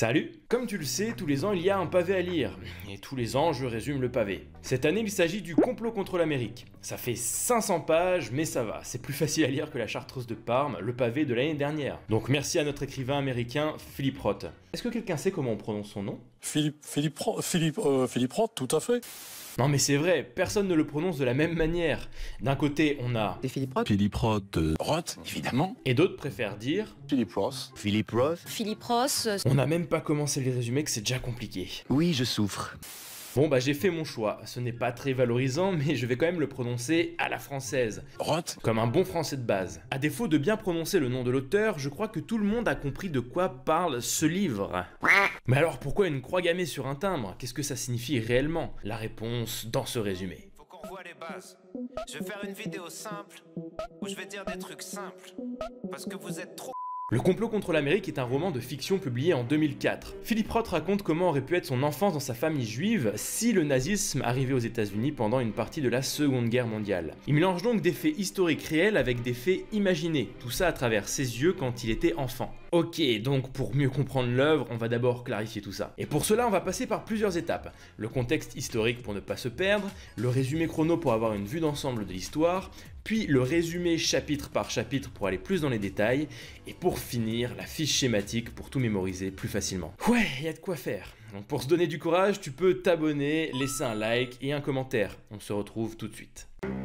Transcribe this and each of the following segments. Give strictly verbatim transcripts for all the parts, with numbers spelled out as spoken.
Salut! Comme tu le sais, tous les ans il y a un pavé à lire, et tous les ans je résume le pavé. Cette année il s'agit du complot contre l'Amérique. Ça fait cinq cents pages, mais ça va, c'est plus facile à lire que la Chartreuse de Parme, le pavé de l'année dernière. Donc merci à notre écrivain américain Philip Roth. Est-ce que quelqu'un sait comment on prononce son nom? Philippe, Philippe, Philippe, euh, Philippe Roth, tout à fait. Non mais c'est vrai, personne ne le prononce de la même manière. D'un côté on a C'est Philippe Roth. Philippe Roth. euh, Roth, évidemment. et d'autres préfèrent dire. Philippe Roth. Philippe Roth. Philippe Ross, euh, On n'a même pas commencé les résumés que c'est déjà compliqué. Oui, je souffre. Bon bah j'ai fait mon choix, ce n'est pas très valorisant mais je vais quand même le prononcer à la française, Roth. comme un bon français de base. À défaut de bien prononcer le nom de l'auteur, je crois que tout le monde a compris de quoi parle ce livre. Mais alors pourquoi une croix gammée sur un timbre? Qu'est-ce que ça signifie réellement? La réponse dans ce résumé. Faut qu'on voit les bases. Je vais faire une vidéo simple où je vais dire des trucs simples parce que vous êtes trop. Le complot contre l'Amérique est un roman de fiction publié en deux mille quatre. Philip Roth raconte comment aurait pu être son enfance dans sa famille juive si le nazisme arrivait aux États-Unis pendant une partie de la Seconde Guerre mondiale. Il mélange donc des faits historiques réels avec des faits imaginés, tout ça à travers ses yeux quand il était enfant. Ok, donc pour mieux comprendre l'œuvre, on va d'abord clarifier tout ça. Et pour cela, on va passer par plusieurs étapes. Le contexte historique pour ne pas se perdre, le résumé chrono pour avoir une vue d'ensemble de l'histoire, puis le résumé chapitre par chapitre pour aller plus dans les détails, et pour finir, la fiche schématique pour tout mémoriser plus facilement. Ouais, y a de quoi faire. Donc pour se donner du courage, tu peux t'abonner, laisser un like et un commentaire. On se retrouve tout de suite.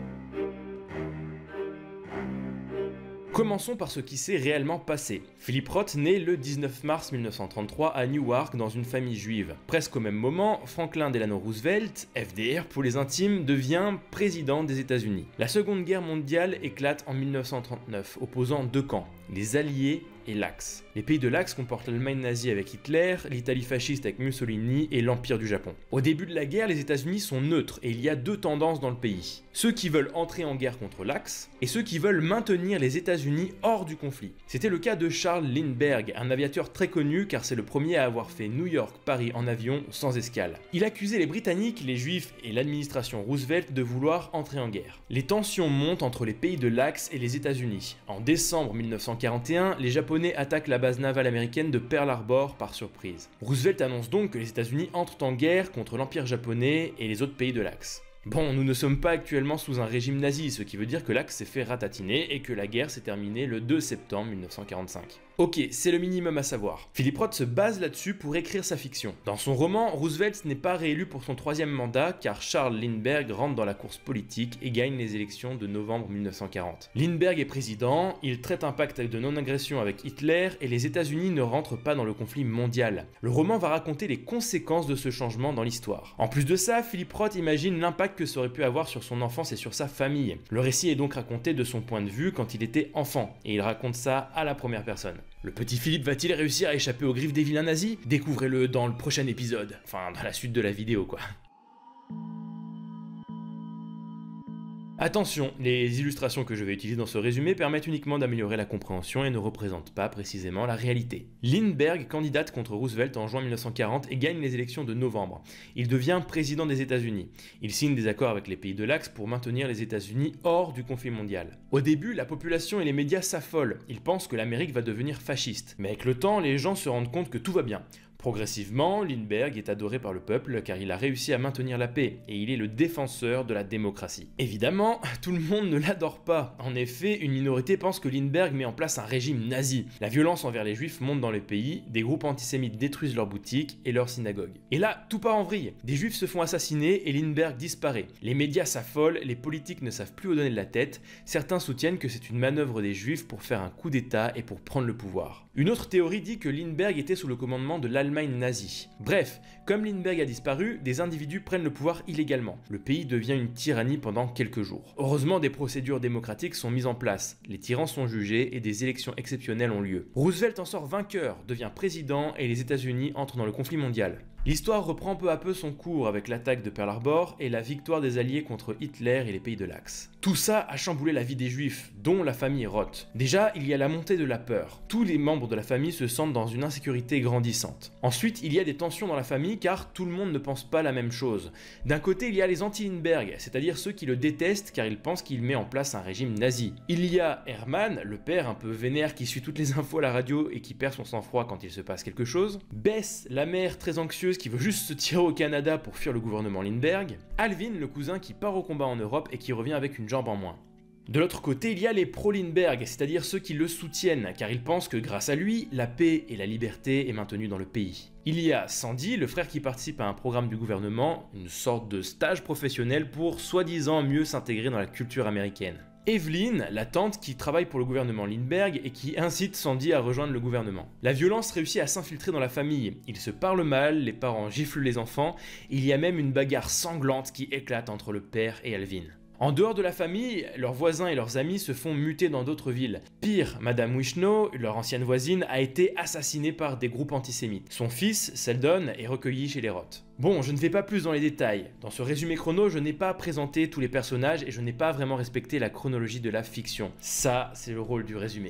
Commençons par ce qui s'est réellement passé. Philip Roth naît le dix-neuf mars mille neuf cent trente-trois à Newark dans une famille juive. Presque au même moment, Franklin Delano Roosevelt, F D R pour les intimes, devient président des États-Unis. La Seconde Guerre mondiale éclate en mille neuf cent trente-neuf, opposant deux camps, les Alliés et l'Axe. Les pays de l'Axe comportent l'Allemagne nazie avec Hitler, l'Italie fasciste avec Mussolini et l'Empire du Japon. Au début de la guerre, les États-Unis sont neutres et il y a deux tendances dans le pays. Ceux qui veulent entrer en guerre contre l'Axe et ceux qui veulent maintenir les États-Unis hors du conflit. C'était le cas de Charles Lindbergh, un aviateur très connu car c'est le premier à avoir fait New York-Paris en avion sans escale. Il accusait les Britanniques, les Juifs et l'administration Roosevelt de vouloir entrer en guerre. Les tensions montent entre les pays de l'Axe et les États-Unis. En décembre mille neuf cent quarante et un, les Japonais attaquent la base navale américaine de Pearl Harbor par surprise. Roosevelt annonce donc que les États-Unis entrent en guerre contre l'Empire japonais et les autres pays de l'Axe. Bon, nous ne sommes pas actuellement sous un régime nazi, ce qui veut dire que l'Axe s'est fait ratatiner et que la guerre s'est terminée le deux septembre mille neuf cent quarante-cinq. Ok, c'est le minimum à savoir. Philip Roth se base là-dessus pour écrire sa fiction. Dans son roman, Roosevelt n'est pas réélu pour son troisième mandat car Charles Lindbergh rentre dans la course politique et gagne les élections de novembre mille neuf cent quarante. Lindbergh est président, il traite un pacte de non-agression avec Hitler et les États-Unis ne rentrent pas dans le conflit mondial. Le roman va raconter les conséquences de ce changement dans l'histoire. En plus de ça, Philip Roth imagine l'impact que ça aurait pu avoir sur son enfance et sur sa famille. Le récit est donc raconté de son point de vue quand il était enfant, et il raconte ça à la première personne. Le petit Philippe va-t-il réussir à échapper aux griffes des vilains nazis? Découvrez-le dans le prochain épisode, enfin dans la suite de la vidéo quoi. Attention, les illustrations que je vais utiliser dans ce résumé permettent uniquement d'améliorer la compréhension et ne représentent pas précisément la réalité. Lindbergh candidate contre Roosevelt en juin mille neuf cent quarante et gagne les élections de novembre. Il devient président des États-Unis. Il signe des accords avec les pays de l'Axe pour maintenir les États-Unis hors du conflit mondial. Au début, la population et les médias s'affolent. Ils pensent que l'Amérique va devenir fasciste. Mais avec le temps, les gens se rendent compte que tout va bien. Progressivement, Lindbergh est adoré par le peuple car il a réussi à maintenir la paix et il est le défenseur de la démocratie. Évidemment, tout le monde ne l'adore pas. En effet, une minorité pense que Lindbergh met en place un régime nazi. La violence envers les juifs monte dans le pays, des groupes antisémites détruisent leurs boutiques et leurs synagogues. Et là, tout part en vrille. Des juifs se font assassiner et Lindbergh disparaît. Les médias s'affolent, les politiques ne savent plus où donner de la tête, certains soutiennent que c'est une manœuvre des juifs pour faire un coup d'état et pour prendre le pouvoir. Une autre théorie dit que Lindbergh était sous le commandement de l'Allemagne nazie. Bref, comme Lindbergh a disparu, des individus prennent le pouvoir illégalement. Le pays devient une tyrannie pendant quelques jours. Heureusement, des procédures démocratiques sont mises en place, les tyrans sont jugés et des élections exceptionnelles ont lieu. Roosevelt en sort vainqueur, devient président et les États-Unis entrent dans le conflit mondial. L'histoire reprend peu à peu son cours avec l'attaque de Pearl Harbor et la victoire des Alliés contre Hitler et les pays de l'Axe. Tout ça a chamboulé la vie des Juifs, dont la famille Roth. Déjà, il y a la montée de la peur. Tous les membres de la famille se sentent dans une insécurité grandissante. Ensuite, il y a des tensions dans la famille car tout le monde ne pense pas la même chose. D'un côté, il y a les anti-Lindbergh, c'est-à-dire ceux qui le détestent car ils pensent qu'il met en place un régime nazi. Il y a Hermann, le père un peu vénère qui suit toutes les infos à la radio et qui perd son sang-froid quand il se passe quelque chose. Bess, la mère très anxieuse qui veut juste se tirer au Canada pour fuir le gouvernement Lindbergh. Alvin, le cousin qui part au combat en Europe et qui revient avec une jambe en moins. De l'autre côté, il y a les pro-Lindbergh, c'est-à-dire ceux qui le soutiennent, car ils pensent que grâce à lui, la paix et la liberté est maintenue dans le pays. Il y a Sandy, le frère qui participe à un programme du gouvernement, une sorte de stage professionnel pour soi-disant mieux s'intégrer dans la culture américaine. Evelyn, la tante qui travaille pour le gouvernement Lindbergh et qui incite Sandy à rejoindre le gouvernement. La violence réussit à s'infiltrer dans la famille, ils se parlent mal, les parents giflent les enfants, il y a même une bagarre sanglante qui éclate entre le père et Alvin. En dehors de la famille, leurs voisins et leurs amis se font muter dans d'autres villes. Pire, Madame Wishno, leur ancienne voisine, a été assassinée par des groupes antisémites. Son fils, Seldon, est recueilli chez les Roth. Bon, je ne vais pas plus dans les détails. Dans ce résumé chrono, je n'ai pas présenté tous les personnages et je n'ai pas vraiment respecté la chronologie de la fiction. Ça, c'est le rôle du résumé.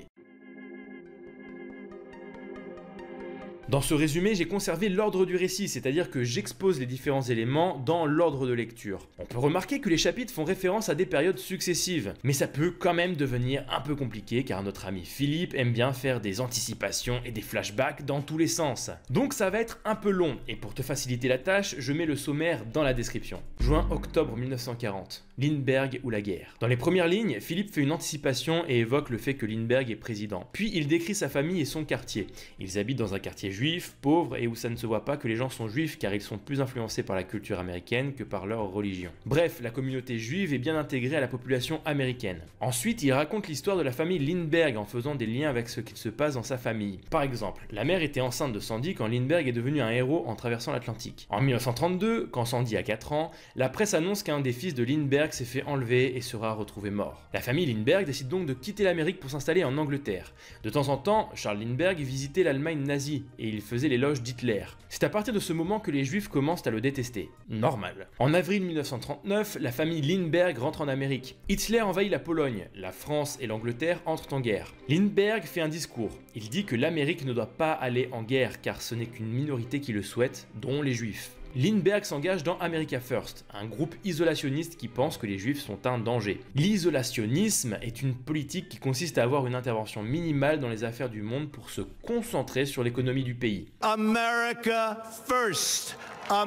Dans ce résumé, j'ai conservé l'ordre du récit, c'est-à-dire que j'expose les différents éléments dans l'ordre de lecture. On peut remarquer que les chapitres font référence à des périodes successives, mais ça peut quand même devenir un peu compliqué car notre ami Philippe aime bien faire des anticipations et des flashbacks dans tous les sens. Donc ça va être un peu long, et pour te faciliter la tâche, je mets le sommaire dans la description. Juin-octobre mille neuf cent quarante. Lindbergh ou la guerre. Dans les premières lignes, Philippe fait une anticipation et évoque le fait que Lindbergh est président. Puis il décrit sa famille et son quartier. Ils habitent dans un quartier juif, pauvre et où ça ne se voit pas que les gens sont juifs car ils sont plus influencés par la culture américaine que par leur religion. Bref, la communauté juive est bien intégrée à la population américaine. Ensuite, il raconte l'histoire de la famille Lindbergh en faisant des liens avec ce qu'il se passe dans sa famille. Par exemple, la mère était enceinte de Sandy quand Lindbergh est devenu un héros en traversant l'Atlantique. En mille neuf cent trente-deux, quand Sandy a quatre ans, la presse annonce qu'un des fils de Lindbergh s'est fait enlever et sera retrouvé mort. La famille Lindbergh décide donc de quitter l'Amérique pour s'installer en Angleterre. De temps en temps, Charles Lindbergh visitait l'Allemagne nazie et il faisait l'éloge d'Hitler. C'est à partir de ce moment que les Juifs commencent à le détester. Normal. En avril mille neuf cent trente-neuf, la famille Lindbergh rentre en Amérique. Hitler envahit la Pologne, la France et l'Angleterre entrent en guerre. Lindbergh fait un discours. Il dit que l'Amérique ne doit pas aller en guerre car ce n'est qu'une minorité qui le souhaite, dont les Juifs. Lindbergh s'engage dans America First, un groupe isolationniste qui pense que les Juifs sont un danger. L'isolationnisme est une politique qui consiste à avoir une intervention minimale dans les affaires du monde pour se concentrer sur l'économie du pays. America First!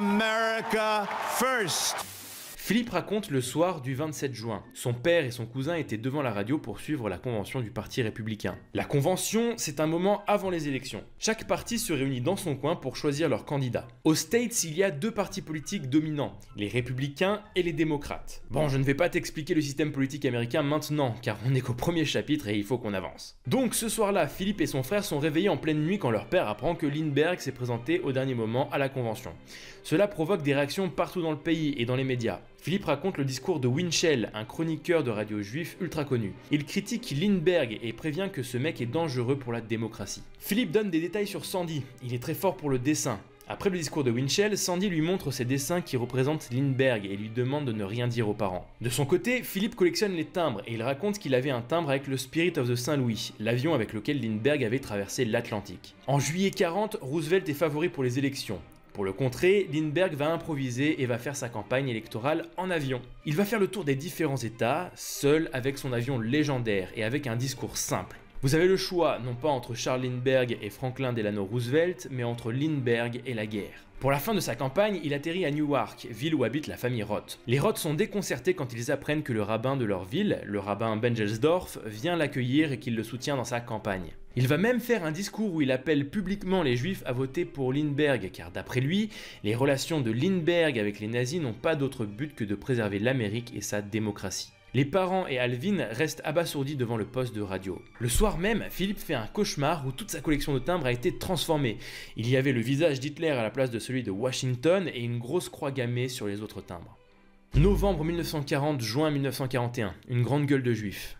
America First! Philippe raconte le soir du vingt-sept juin. Son père et son cousin étaient devant la radio pour suivre la convention du Parti républicain. La convention, c'est un moment avant les élections. Chaque parti se réunit dans son coin pour choisir leur candidat. Aux States, il y a deux partis politiques dominants, les républicains et les démocrates. Bon, je ne vais pas t'expliquer le système politique américain maintenant, car on n'est qu'au premier chapitre et il faut qu'on avance. Donc ce soir-là, Philippe et son frère sont réveillés en pleine nuit quand leur père apprend que Lindbergh s'est présenté au dernier moment à la convention. Cela provoque des réactions partout dans le pays et dans les médias. Philippe raconte le discours de Winchell, un chroniqueur de radio juif ultra connu. Il critique Lindbergh et prévient que ce mec est dangereux pour la démocratie. Philippe donne des détails sur Sandy, il est très fort pour le dessin. Après le discours de Winchell, Sandy lui montre ses dessins qui représentent Lindbergh et lui demande de ne rien dire aux parents. De son côté, Philippe collectionne les timbres et il raconte qu'il avait un timbre avec le Spirit of the Saint-Louis, l'avion avec lequel Lindbergh avait traversé l'Atlantique. En juillet quarante, Roosevelt est favori pour les élections. Pour le contrer, Lindbergh va improviser et va faire sa campagne électorale en avion. Il va faire le tour des différents États, seul avec son avion légendaire et avec un discours simple. Vous avez le choix, non pas entre Charles Lindbergh et Franklin Delano Roosevelt, mais entre Lindbergh et la guerre. Pour la fin de sa campagne, il atterrit à Newark, ville où habite la famille Roth. Les Roth sont déconcertés quand ils apprennent que le rabbin de leur ville, le rabbin Bengelsdorf, vient l'accueillir et qu'il le soutient dans sa campagne. Il va même faire un discours où il appelle publiquement les Juifs à voter pour Lindbergh, car d'après lui, les relations de Lindbergh avec les nazis n'ont pas d'autre but que de préserver l'Amérique et sa démocratie. Les parents et Alvin restent abasourdis devant le poste de radio. Le soir même, Philippe fait un cauchemar où toute sa collection de timbres a été transformée. Il y avait le visage d'Hitler à la place de celui de Washington et une grosse croix gammée sur les autres timbres. Novembre mille neuf cent quarante, juin mille neuf cent quarante et un, une grande gueule de juifs.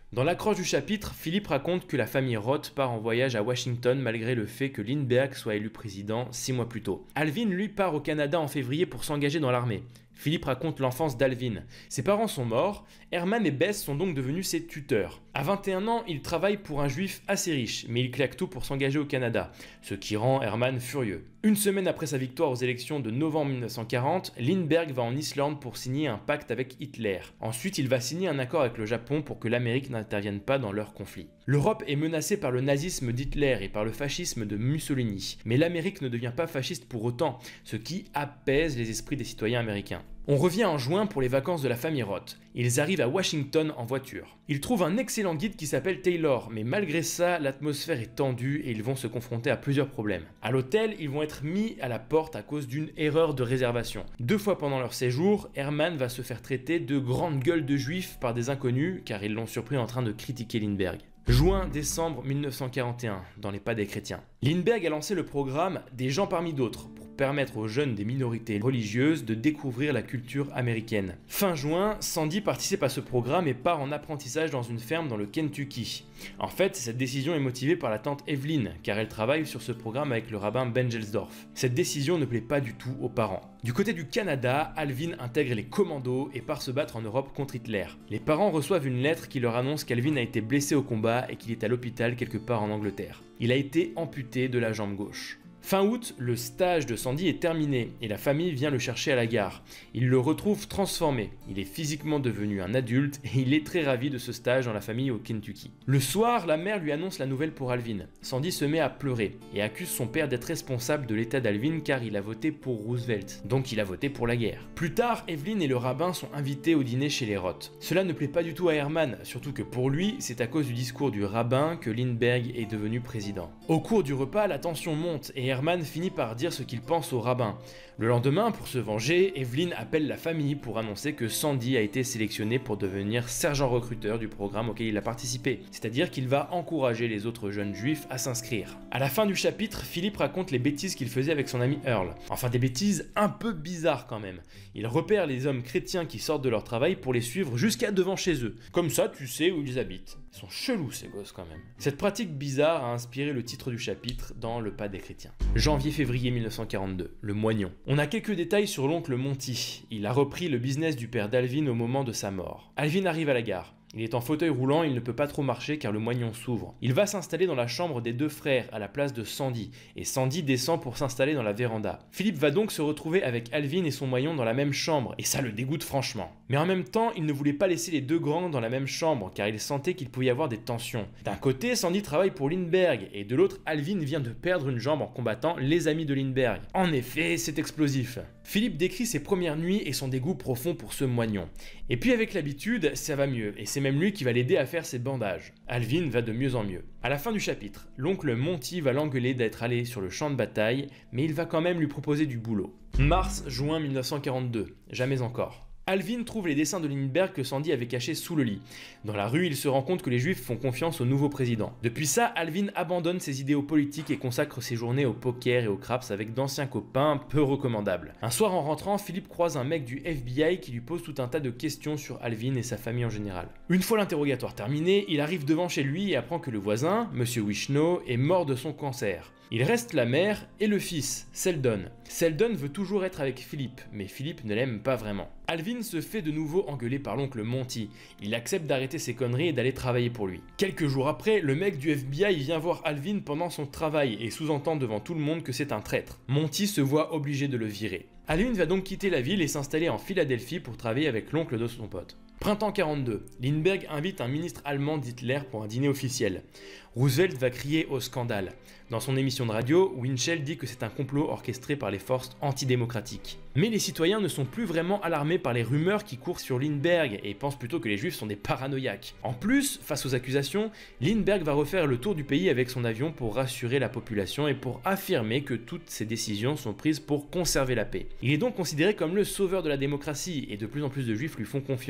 Dans l'accroche du chapitre, Philippe raconte que la famille Roth part en voyage à Washington malgré le fait que Lindbergh soit élu président six mois plus tôt. Alvin, lui, part au Canada en février pour s'engager dans l'armée. Philippe raconte l'enfance d'Alvin. Ses parents sont morts, Herman et Bess sont donc devenus ses tuteurs. À vingt et un ans, il travaille pour un juif assez riche, mais il claque tout pour s'engager au Canada, ce qui rend Herman furieux. Une semaine après sa victoire aux élections de novembre mille neuf cent quarante, Lindbergh va en Islande pour signer un pacte avec Hitler. Ensuite, il va signer un accord avec le Japon pour que l'Amérique n'intervienne pas dans leur conflit. L'Europe est menacée par le nazisme d'Hitler et par le fascisme de Mussolini, mais l'Amérique ne devient pas fasciste pour autant, ce qui apaise les esprits des citoyens américains. On revient en juin pour les vacances de la famille Roth. Ils arrivent à Washington en voiture. Ils trouvent un excellent guide qui s'appelle Taylor, mais malgré ça, l'atmosphère est tendue et ils vont se confronter à plusieurs problèmes. À l'hôtel, ils vont être mis à la porte à cause d'une erreur de réservation. Deux fois pendant leur séjour, Herman va se faire traiter de grande gueule de juif par des inconnus, car ils l'ont surpris en train de critiquer Lindbergh. Juin-décembre mille neuf cent quarante et un, dans les pas des chrétiens. Lindbergh a lancé le programme « Des gens parmi d'autres » pour permettre aux jeunes des minorités religieuses de découvrir la culture américaine. Fin juin, Sandy participe à ce programme et part en apprentissage dans une ferme dans le Kentucky. En fait, cette décision est motivée par la tante Evelyn, car elle travaille sur ce programme avec le rabbin Ben Gelsdorf. Cette décision ne plaît pas du tout aux parents. Du côté du Canada, Alvin intègre les commandos et part se battre en Europe contre Hitler. Les parents reçoivent une lettre qui leur annonce qu'Alvin a été blessé au combat et qu'il est à l'hôpital quelque part en Angleterre. Il a été amputé de la jambe gauche. Fin août, le stage de Sandy est terminé et la famille vient le chercher à la gare. Il le retrouve transformé. Il est physiquement devenu un adulte et il est très ravi de ce stage dans la famille au Kentucky. Le soir, la mère lui annonce la nouvelle pour Alvin. Sandy se met à pleurer et accuse son père d'être responsable de l'état d'Alvin car il a voté pour Roosevelt. Donc il a voté pour la guerre. Plus tard, Evelyn et le rabbin sont invités au dîner chez les Roth. Cela ne plaît pas du tout à Herman, surtout que pour lui, c'est à cause du discours du rabbin que Lindbergh est devenu président. Au cours du repas, la tension monte et Herman finit par dire ce qu'il pense au rabbin. Le lendemain, pour se venger, Evelyn appelle la famille pour annoncer que Sandy a été sélectionné pour devenir sergent recruteur du programme auquel il a participé, c'est-à-dire qu'il va encourager les autres jeunes juifs à s'inscrire. À la fin du chapitre, Philippe raconte les bêtises qu'il faisait avec son ami Earl. Enfin des bêtises un peu bizarres quand même. Il repère les hommes chrétiens qui sortent de leur travail pour les suivre jusqu'à devant chez eux. Comme ça, tu sais où ils habitent. Ils sont chelous ces gosses quand même. Cette pratique bizarre a inspiré le titre du chapitre dans Le Pas des chrétiens. Janvier-février mille neuf cent quarante-deux, le moignon. On a quelques détails sur l'oncle Monty. Il a repris le business du père d'Alvin au moment de sa mort. Alvin arrive à la gare. Il est en fauteuil roulant, il ne peut pas trop marcher car le moignon s'ouvre. Il va s'installer dans la chambre des deux frères à la place de Sandy, et Sandy descend pour s'installer dans la véranda. Philippe va donc se retrouver avec Alvin et son moignon dans la même chambre, et ça le dégoûte franchement. Mais en même temps, il ne voulait pas laisser les deux grands dans la même chambre car il sentait qu'il pouvait y avoir des tensions. D'un côté, Sandy travaille pour Lindbergh, et de l'autre, Alvin vient de perdre une jambe en combattant les amis de Lindbergh. En effet, c'est explosif. Philippe décrit ses premières nuits et son dégoût profond pour ce moignon. Et puis avec l'habitude, ça va mieux, et c'est même lui qui va l'aider à faire ses bandages. Alvin va de mieux en mieux. À la fin du chapitre, l'oncle Monty va l'engueuler d'être allé sur le champ de bataille, mais il va quand même lui proposer du boulot. Mars-juin mille neuf cent quarante-deux, jamais encore. Alvin trouve les dessins de Lindbergh que Sandy avait cachés sous le lit. Dans la rue, il se rend compte que les juifs font confiance au nouveau président. Depuis ça, Alvin abandonne ses idéaux politiques et consacre ses journées au poker et au craps avec d'anciens copains peu recommandables. Un soir en rentrant, Philippe croise un mec du F B I qui lui pose tout un tas de questions sur Alvin et sa famille en général. Une fois l'interrogatoire terminé, il arrive devant chez lui et apprend que le voisin, Monsieur Wishno, est mort de son cancer. Il reste la mère et le fils, Seldon. Seldon veut toujours être avec Philippe, mais Philippe ne l'aime pas vraiment. Alvin se fait de nouveau engueuler par l'oncle Monty. Il accepte d'arrêter ses conneries et d'aller travailler pour lui. Quelques jours après, le mec du F B I vient voir Alvin pendant son travail et sous-entend devant tout le monde que c'est un traître. Monty se voit obligé de le virer. Alvin va donc quitter la ville et s'installer en Philadelphie pour travailler avec l'oncle de son pote. Printemps quarante-deux, Lindbergh invite un ministre allemand d'Hitler pour un dîner officiel. Roosevelt va crier au scandale. Dans son émission de radio, Winchell dit que c'est un complot orchestré par les forces antidémocratiques. Mais les citoyens ne sont plus vraiment alarmés par les rumeurs qui courent sur Lindbergh et pensent plutôt que les juifs sont des paranoïaques. En plus, face aux accusations, Lindbergh va refaire le tour du pays avec son avion pour rassurer la population et pour affirmer que toutes ses décisions sont prises pour conserver la paix. Il est donc considéré comme le sauveur de la démocratie et de plus en plus de juifs lui font confiance.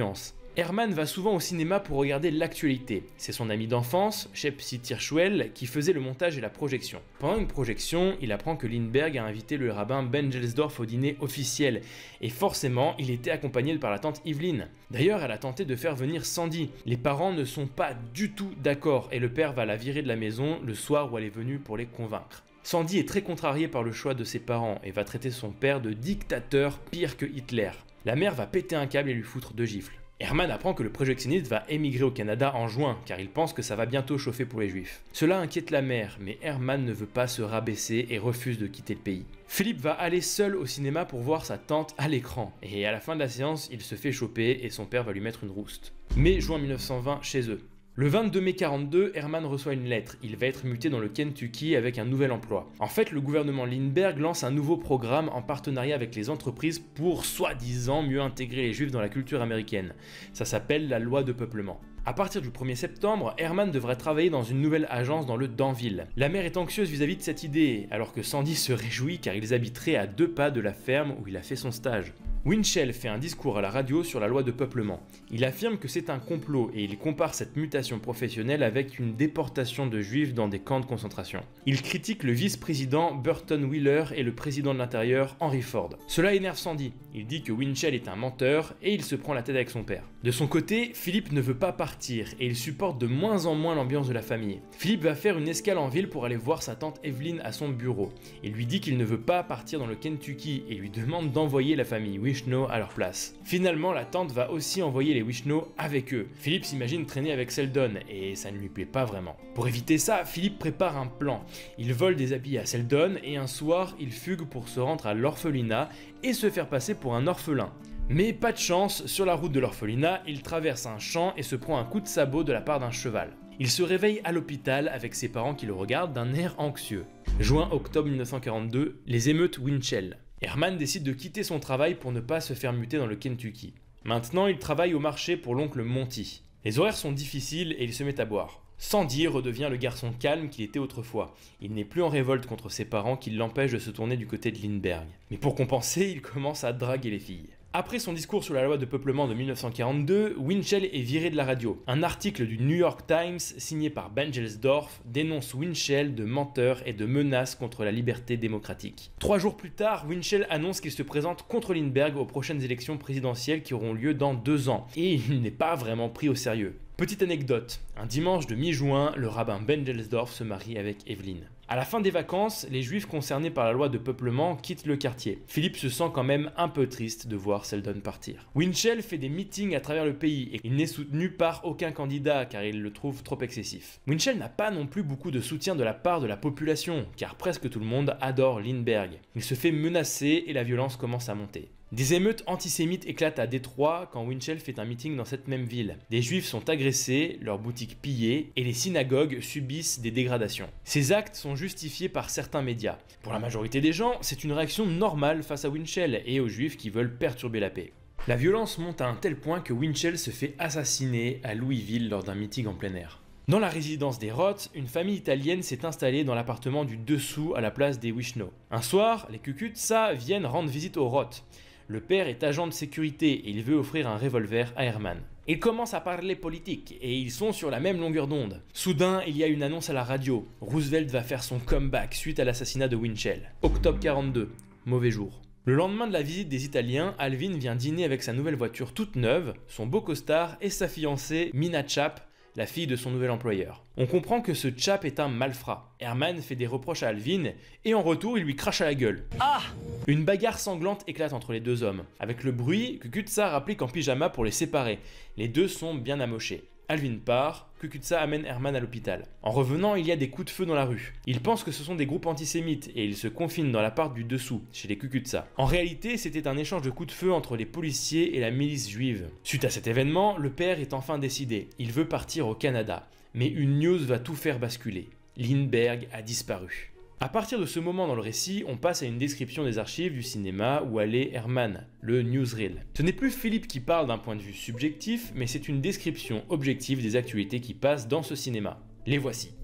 Herman va souvent au cinéma pour regarder l'actualité. C'est son ami d'enfance, Shepsi Tirschwell, qui faisait le montage et la projection. Pendant une projection, il apprend que Lindbergh a invité le rabbin Ben Gelsdorf au dîner officiel, et forcément, il était accompagné par la tante Evelyn. D'ailleurs, elle a tenté de faire venir Sandy. Les parents ne sont pas du tout d'accord, et le père va la virer de la maison le soir où elle est venue pour les convaincre. Sandy est très contrariée par le choix de ses parents, et va traiter son père de dictateur pire que Hitler. La mère va péter un câble et lui foutre deux gifles. Herman apprend que le projectionniste va émigrer au Canada en juin, car il pense que ça va bientôt chauffer pour les juifs. Cela inquiète la mère, mais Herman ne veut pas se rabaisser et refuse de quitter le pays. Philippe va aller seul au cinéma pour voir sa tante à l'écran, et à la fin de la séance, il se fait choper et son père va lui mettre une rouste. mai juin mille neuf cent vingt chez eux. Le vingt-deux mai quarante-deux, Herman reçoit une lettre. Il va être muté dans le Kentucky avec un nouvel emploi. En fait, le gouvernement Lindbergh lance un nouveau programme en partenariat avec les entreprises pour, soi-disant, mieux intégrer les juifs dans la culture américaine. Ça s'appelle la loi de peuplement. À partir du premier septembre, Herman devrait travailler dans une nouvelle agence dans le Danville. La mère est anxieuse vis-à-vis de cette idée, alors que Sandy se réjouit car ils habiteraient à deux pas de la ferme où il a fait son stage. Winchell fait un discours à la radio sur la loi de peuplement. Il affirme que c'est un complot et il compare cette mutation professionnelle avec une déportation de juifs dans des camps de concentration. Il critique le vice-président Burton Wheeler et le président de l'Intérieur Henry Ford. Cela énerve Sandy. Il dit que Winchell est un menteur et il se prend la tête avec son père. De son côté, Philippe ne veut pas partir et il supporte de moins en moins l'ambiance de la famille. Philippe va faire une escale en ville pour aller voir sa tante Evelyn à son bureau. Il lui dit qu'il ne veut pas partir dans le Kentucky et lui demande d'envoyer la famille Wishno à leur place. Finalement, la tante va aussi envoyer les Wishno avec eux. Philippe s'imagine traîner avec Seldon et ça ne lui plaît pas vraiment. Pour éviter ça, Philippe prépare un plan. Il vole des habits à Seldon et un soir, il fugue pour se rendre à l'orphelinat et se faire passer pour un orphelin. Mais pas de chance, sur la route de l'orphelinat, il traverse un champ et se prend un coup de sabot de la part d'un cheval. Il se réveille à l'hôpital avec ses parents qui le regardent d'un air anxieux. Juin-octobre mille neuf cent quarante-deux, les émeutes Winchell. Herman décide de quitter son travail pour ne pas se faire muter dans le Kentucky. Maintenant, il travaille au marché pour l'oncle Monty. Les horaires sont difficiles et il se met à boire. Sandy redevient le garçon calme qu'il était autrefois. Il n'est plus en révolte contre ses parents qui l'empêchent de se tourner du côté de Lindbergh. Mais pour compenser, il commence à draguer les filles. Après son discours sur la loi de peuplement de mille neuf cent quarante-deux, Winchell est viré de la radio. Un article du New York Times, signé par Ben Gelsdorf, dénonce Winchell de menteur et de menace contre la liberté démocratique. Trois jours plus tard, Winchell annonce qu'il se présente contre Lindbergh aux prochaines élections présidentielles qui auront lieu dans deux ans, et il n'est pas vraiment pris au sérieux. Petite anecdote, un dimanche de mi-juin, le rabbin Ben Gelsdorf se marie avec Evelyn. À la fin des vacances, les juifs concernés par la loi de peuplement quittent le quartier. Philippe se sent quand même un peu triste de voir Seldon partir. Winchell fait des meetings à travers le pays et il n'est soutenu par aucun candidat car il le trouve trop excessif. Winchell n'a pas non plus beaucoup de soutien de la part de la population car presque tout le monde adore Lindbergh. Il se fait menacer et la violence commence à monter. Des émeutes antisémites éclatent à Détroit quand Winchell fait un meeting dans cette même ville. Des juifs sont agressés, leurs boutiques pillées et les synagogues subissent des dégradations. Ces actes sont justifiés par certains médias. Pour la majorité des gens, c'est une réaction normale face à Winchell et aux juifs qui veulent perturber la paix. La violence monte à un tel point que Winchell se fait assassiner à Louisville lors d'un meeting en plein air. Dans la résidence des Roth, une famille italienne s'est installée dans l'appartement du dessous à la place des Wishno. Un soir, les Kukutsa viennent rendre visite aux Roth. Le père est agent de sécurité et il veut offrir un revolver à Herman. Ils commencent à parler politique et ils sont sur la même longueur d'onde. Soudain, il y a une annonce à la radio. Roosevelt va faire son comeback suite à l'assassinat de Winchell. octobre quarante-deux, mauvais jour. Le lendemain de la visite des Italiens, Alvin vient dîner avec sa nouvelle voiture toute neuve, son beau costard et sa fiancée Mina Chap, la fille de son nouvel employeur. On comprend que ce Chap est un malfrat. Herman fait des reproches à Alvin et en retour il lui crache à la gueule. Ah! Une bagarre sanglante éclate entre les deux hommes. Avec le bruit, Kukutsa rapplique en pyjama pour les séparer. Les deux sont bien amochés. Alvin part, Kukutsa amène Herman à l'hôpital. En revenant, il y a des coups de feu dans la rue. Il pense que ce sont des groupes antisémites et il se confine dans l'appart du dessous, chez les Kukutsa. En réalité, c'était un échange de coups de feu entre les policiers et la milice juive. Suite à cet événement, le père est enfin décidé. Il veut partir au Canada. Mais une news va tout faire basculer. Lindbergh a disparu. À partir de ce moment dans le récit, on passe à une description des archives du cinéma où allait Herman, le newsreel. Ce n'est plus Philippe qui parle d'un point de vue subjectif, mais c'est une description objective des actualités qui passent dans ce cinéma. Les voici.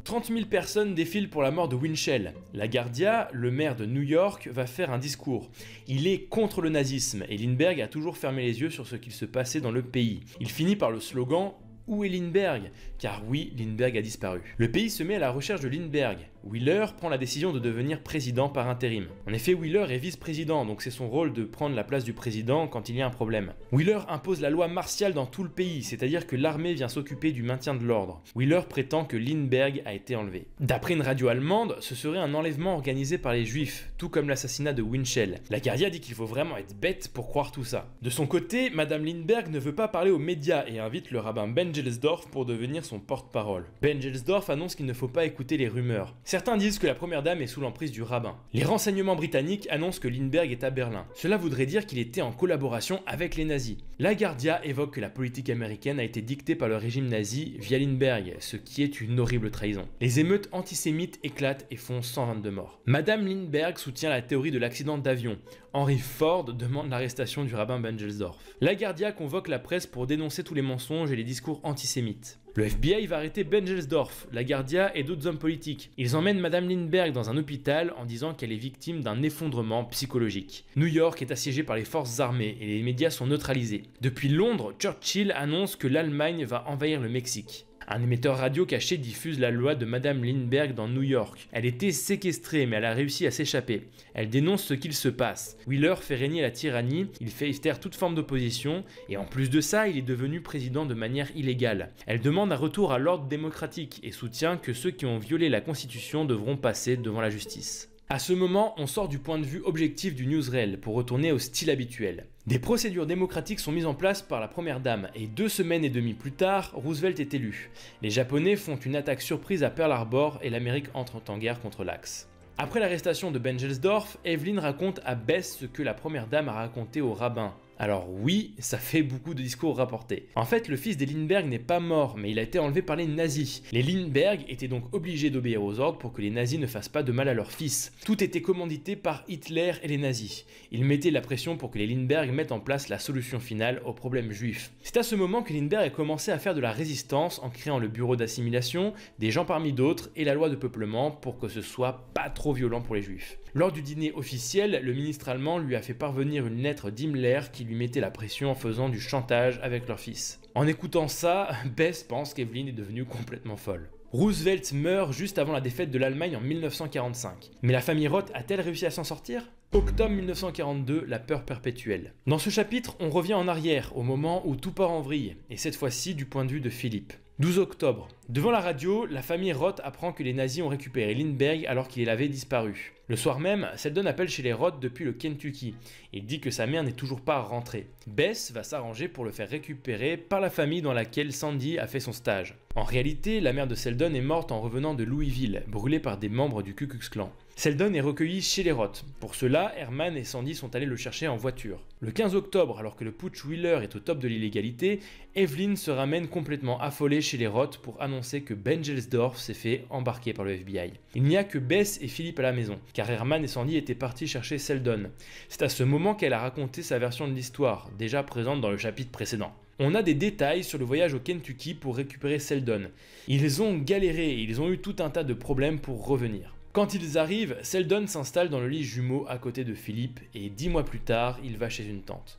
trente mille personnes défilent pour la mort de Winchell. LaGuardia, le maire de New York, va faire un discours. Il est contre le nazisme et Lindbergh a toujours fermé les yeux sur ce qu'il se passait dans le pays. Il finit par le slogan « Où est Lindbergh ?» Car oui, Lindbergh a disparu. Le pays se met à la recherche de Lindbergh. Wheeler prend la décision de devenir président par intérim. En effet, Wheeler est vice-président, donc c'est son rôle de prendre la place du président quand il y a un problème. Wheeler impose la loi martiale dans tout le pays, c'est-à-dire que l'armée vient s'occuper du maintien de l'ordre. Wheeler prétend que Lindbergh a été enlevé. D'après une radio allemande, ce serait un enlèvement organisé par les juifs, tout comme l'assassinat de Winchell. LaGuardia dit qu'il faut vraiment être bête pour croire tout ça. De son côté, Madame Lindbergh ne veut pas parler aux médias et invite le rabbin Ben Gelsdorf pour devenir son porte-parole. Ben Gelsdorf annonce qu'il ne faut pas écouter les rumeurs. Certains disent que la première dame est sous l'emprise du rabbin. Les renseignements britanniques annoncent que Lindbergh est à Berlin. Cela voudrait dire qu'il était en collaboration avec les nazis. LaGuardia évoque que la politique américaine a été dictée par le régime nazi via Lindbergh, ce qui est une horrible trahison. Les émeutes antisémites éclatent et font cent vingt-deux morts. Madame Lindbergh soutient la théorie de l'accident d'avion. Henry Ford demande l'arrestation du rabbin Ben Gelsdorf. LaGuardia convoque la presse pour dénoncer tous les mensonges et les discours antisémites. Le F B I va arrêter Ben Gelsdorf, LaGuardia et d'autres hommes politiques. Ils emmènent Madame Lindbergh dans un hôpital en disant qu'elle est victime d'un effondrement psychologique. New York est assiégée par les forces armées et les médias sont neutralisés. Depuis Londres, Churchill annonce que l'Allemagne va envahir le Mexique. Un émetteur radio caché diffuse la loi de Madame Lindbergh dans New York. Elle était séquestrée, mais elle a réussi à s'échapper. Elle dénonce ce qu'il se passe. Wheeler fait régner la tyrannie, il fait taire toute forme d'opposition, et en plus de ça, il est devenu président de manière illégale. Elle demande un retour à l'ordre démocratique et soutient que ceux qui ont violé la Constitution devront passer devant la justice. À ce moment, on sort du point de vue objectif du newsreel pour retourner au style habituel. Des procédures démocratiques sont mises en place par la première dame et deux semaines et demie plus tard, Roosevelt est élu. Les Japonais font une attaque surprise à Pearl Harbor et l'Amérique entre en guerre contre l'Axe. Après l'arrestation de Ben Gelsdorf, Evelyn raconte à Bess ce que la première dame a raconté au rabbin. Alors oui, ça fait beaucoup de discours rapportés. En fait, le fils des Lindbergh n'est pas mort, mais il a été enlevé par les nazis. Les Lindbergh étaient donc obligés d'obéir aux ordres pour que les nazis ne fassent pas de mal à leur fils. Tout était commandité par Hitler et les nazis. Ils mettaient la pression pour que les Lindbergh mettent en place la solution finale au problème juif. C'est à ce moment que Lindbergh a commencé à faire de la résistance en créant le bureau d'assimilation, des gens parmi d'autres et la loi de peuplement pour que ce soit pas trop violent pour les juifs. Lors du dîner officiel, le ministre allemand lui a fait parvenir une lettre d'Himmler qui lui mettait la pression en faisant du chantage avec leur fils. En écoutant ça, Bess pense qu'Evelyn est devenue complètement folle. Roosevelt meurt juste avant la défaite de l'Allemagne en mille neuf cent quarante-cinq. Mais la famille Roth a-t-elle réussi à s'en sortir ? Octobre mille neuf cent quarante-deux, la peur perpétuelle. Dans ce chapitre, on revient en arrière, au moment où tout part en vrille, et cette fois-ci du point de vue de Philippe. douze octobre. Devant la radio, la famille Roth apprend que les nazis ont récupéré Lindbergh alors qu'il avait disparu. Le soir même, Seldon appelle chez les Roth depuis le Kentucky. Il dit que sa mère n'est toujours pas rentrée. Bess va s'arranger pour le faire récupérer par la famille dans laquelle Sandy a fait son stage. En réalité, la mère de Seldon est morte en revenant de Louisville, brûlée par des membres du Ku Klux Klan. Seldon est recueilli chez les Roth. Pour cela, Herman et Sandy sont allés le chercher en voiture. Le quinze octobre, alors que le putsch Wheeler est au top de l'illégalité, Evelyn se ramène complètement affolée chez les Roth pour annoncer que Ben Gelsdorf s'est fait embarquer par le F B I. Il n'y a que Bess et Philippe à la maison, car Herman et Sandy étaient partis chercher Seldon. C'est à ce moment qu'elle a raconté sa version de l'histoire, déjà présente dans le chapitre précédent. On a des détails sur le voyage au Kentucky pour récupérer Seldon. Ils ont galéré et ils ont eu tout un tas de problèmes pour revenir. Quand ils arrivent, Seldon s'installe dans le lit jumeau à côté de Philippe et dix mois plus tard, il va chez une tante.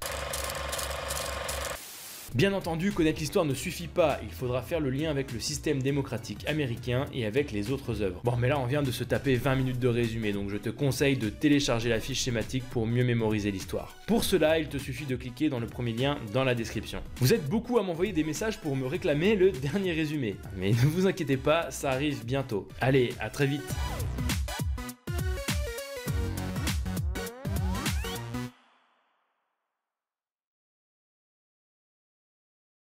Bien entendu, connaître l'histoire ne suffit pas, il faudra faire le lien avec le système démocratique américain et avec les autres œuvres. Bon, mais là on vient de se taper vingt minutes de résumé, donc je te conseille de télécharger la fiche schématique pour mieux mémoriser l'histoire. Pour cela, il te suffit de cliquer dans le premier lien dans la description. Vous êtes beaucoup à m'envoyer des messages pour me réclamer le dernier résumé, mais ne vous inquiétez pas, ça arrive bientôt. Allez, à très vite.